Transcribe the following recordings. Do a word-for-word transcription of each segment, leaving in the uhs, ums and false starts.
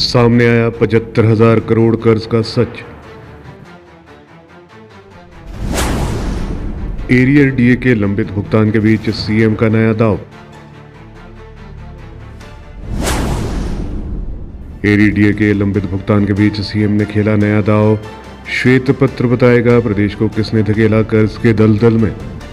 सामने आया पचहत्तर हजार करोड़ कर्ज का सच। एरियर डीए के लंबित भुगतान के बीच सीएम का नया दाव। एरियर डीए के लंबित भुगतान के बीच सीएम ने खेला नया दाव। श्वेत पत्र बताएगा प्रदेश को किसने धकेला कर्ज के दलदल में।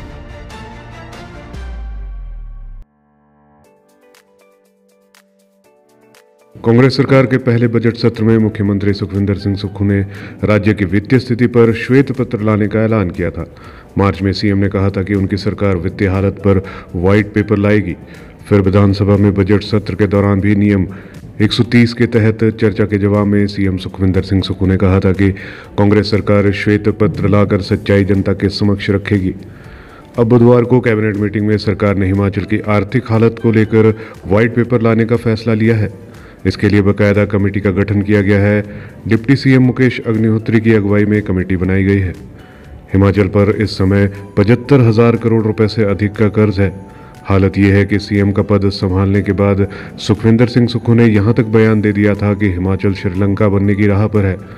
कांग्रेस सरकार के पहले बजट सत्र में मुख्यमंत्री सुखविंदर सिंह सुक्खू ने राज्य की वित्तीय स्थिति पर श्वेत पत्र लाने का ऐलान किया था। मार्च में सीएम ने कहा था कि उनकी सरकार वित्तीय हालत पर व्हाइट पेपर लाएगी। फिर विधानसभा में बजट सत्र के दौरान भी नियम एक सौ तीस के तहत चर्चा के जवाब में सीएम सुखविंदर सिंह सुक्खू ने कहा था कि कांग्रेस सरकार श्वेत पत्र लाकर सच्चाई जनता के समक्ष रखेगी। अब बुधवार को कैबिनेट मीटिंग में सरकार ने हिमाचल की आर्थिक हालत को लेकर व्हाइट पेपर लाने का फैसला लिया है। इसके लिए बाकायदा कमेटी का गठन किया गया है। डिप्टी सीएम मुकेश अग्निहोत्री की अगुवाई में कमेटी बनाई गई है। हिमाचल पर इस समय पचहत्तर हजार करोड़ रुपए से अधिक का कर्ज है। हालत यह है कि सीएम का पद संभालने के बाद सुखविंदर सिंह सुक्खू ने यहां तक बयान दे दिया था कि हिमाचल श्रीलंका बनने की राह पर है।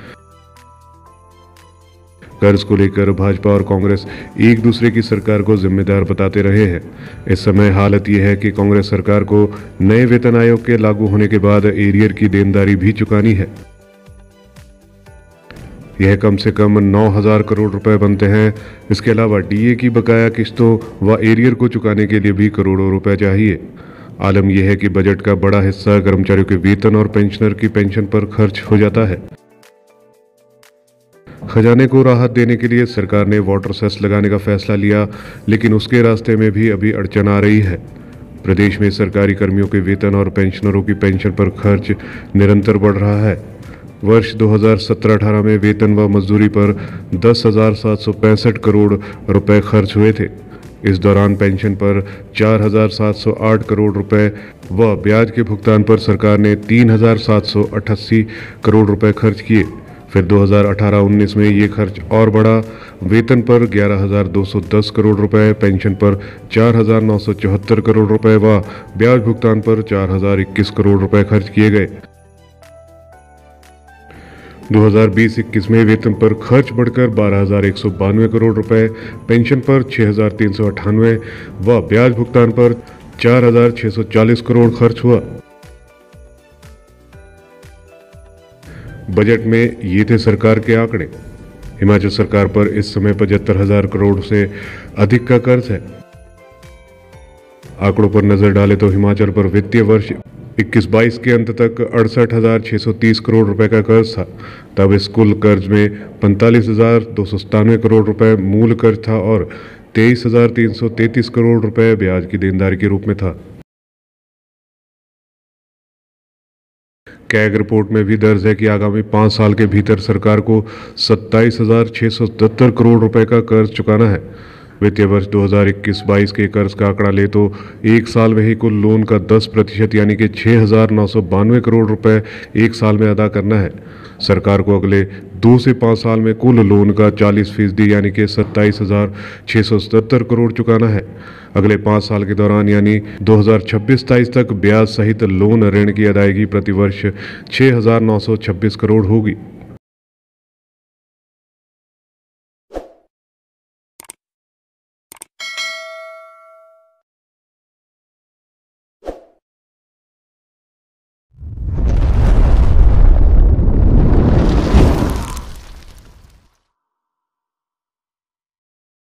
कर्ज को लेकर भाजपा और कांग्रेस एक दूसरे की सरकार को जिम्मेदार बताते रहे हैं। इस समय हालत यह है कि कांग्रेस सरकार को नए वेतन आयोग के लागू होने के बाद एरियर की देनदारी भी चुकानी है। यह कम से कम नौ हजार करोड़ रुपए बनते हैं। इसके अलावा डीए की बकाया किस्तों व एरियर को चुकाने के लिए भी करोड़ों रुपए चाहिए। आलम यह है कि बजट का बड़ा हिस्सा कर्मचारियों के वेतन और पेंशनर की पेंशन पर खर्च हो जाता है। खजाने को राहत देने के लिए सरकार ने वाटर सेस लगाने का फैसला लिया, लेकिन उसके रास्ते में भी अभी अड़चन आ रही है। प्रदेश में सरकारी कर्मियों के वेतन और पेंशनरों की पेंशन पर खर्च निरंतर बढ़ रहा है। वर्ष दो हज़ार सत्रह अठारह में वेतन व मजदूरी पर दस हजार सात सौ पैंसठ करोड़ रुपए खर्च हुए थे। इस दौरान पेंशन पर चार हजार सात सौ आठ करोड़ रुपए व ब्याज के भुगतान पर सरकार ने तीन हजार सात सौ अट्ठासी करोड़ रुपए खर्च किए। फिर दो हज़ार अठारह उन्नीस में ये खर्च और बढ़ा। वेतन पर ग्यारह हजार दो सौ दस करोड़ रुपए, पेंशन पर चार हजार नौ सौ चौहत्तर करोड़ रुपए व ब्याज भुगतान पर चार हजार इक्कीस करोड़ रुपए खर्च किए गए। दो हज़ार बीस इक्कीस में वेतन पर खर्च बढ़कर बारह हजार एक सौ बानवे करोड़ रुपए, पेंशन पर छह हजार तीन सौ अट्ठानवे व ब्याज भुगतान पर चार हजार छह सौ चालीस करोड़ खर्च हुआ। बजट में ये थे सरकार के आंकड़े। हिमाचल सरकार पर इस समय पचहत्तर हजार करोड़ से अधिक का कर्ज है। आंकड़ों पर नजर डालें तो हिमाचल पर वित्तीय वर्ष इक्कीस बाईस के अंत तक अड़सठ हजार छह सौ तीस करोड़ रुपए का कर्ज था। तब इस कुल कर्ज में पैंतालीस हजार दो सौ सतानवे करोड़ रुपए मूल कर्ज था और तेईस हजार तीन सौ तैंतीस करोड़ रुपए ब्याज की देनदारी के रूप में था। कैग रिपोर्ट में भी दर्ज है कि आगामी पाँच साल के भीतर सरकार को सत्ताईस हजार छह सौ सत्तर करोड़ रुपए का कर्ज चुकाना है। वित्तीय वर्ष दो हज़ार इक्कीस बाईस के कर्ज का आंकड़ा ले तो एक साल में ही कुल लोन का दस प्रतिशत यानी कि छः हजार नौ सौ बानवे करोड़ रुपए एक साल में अदा करना है। सरकार को अगले दो से पाँच साल में कुल लोन का चालीस फीसदी यानी कि सत्ताईस हजार छः सौ सत्तर करोड़ चुकाना है। अगले पाँच साल के दौरान यानी दो हज़ार छब्बीस सत्ताईस तक ब्याज सहित लोन ऋण की अदायगी प्रतिवर्ष छः हजार नौ सौ छब्बीस करोड़ होगी।